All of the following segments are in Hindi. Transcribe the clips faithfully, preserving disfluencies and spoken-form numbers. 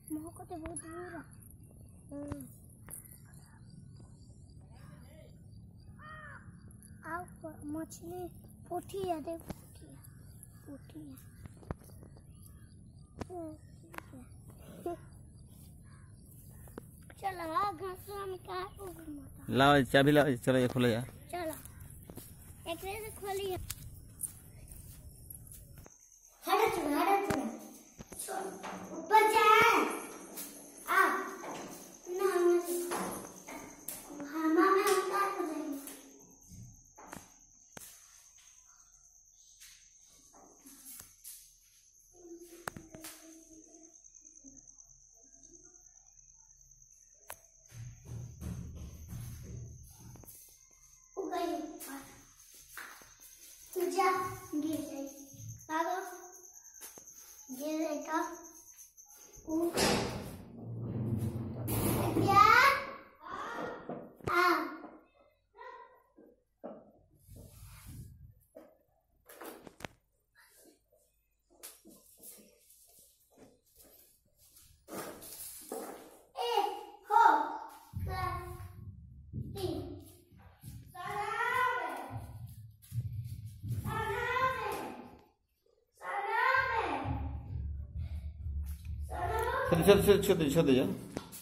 महको तो बहुत बुरा। आओ मछली पोठी है, देख पोठी है, पोठी है। चलो घास हम का लाओ चाबी लाओ, चलो ये खोलो यार। चलो एक से खोलिए। ऊपर जाए आ ना हाँ माँ मैं उतार को जाएंगे। जा गिर जाए भागो गिरेगा क्या आ ए हो चल चल चल छोड़ छोड़ जा।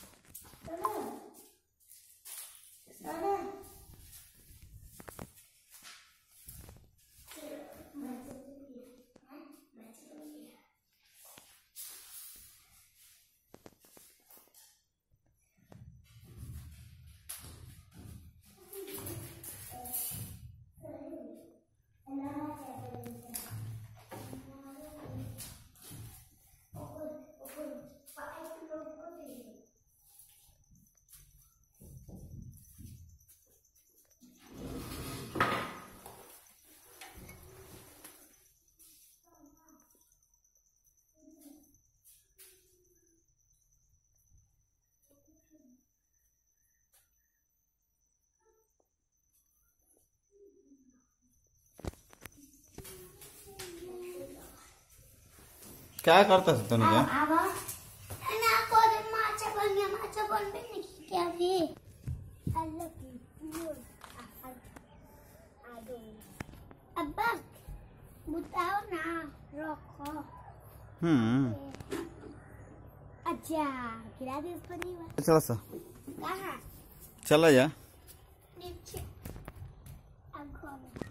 क्या करता है तूने क्या? अब ना कोई माचा बन गया, माचा बन भी नहीं क्या भी। अल्लाह की अब बताओ ना रखो। हम्म अच्छा गिरा दे ऊपर ही हुआ। चलो सा कहाँ चला जा नीचे अब घर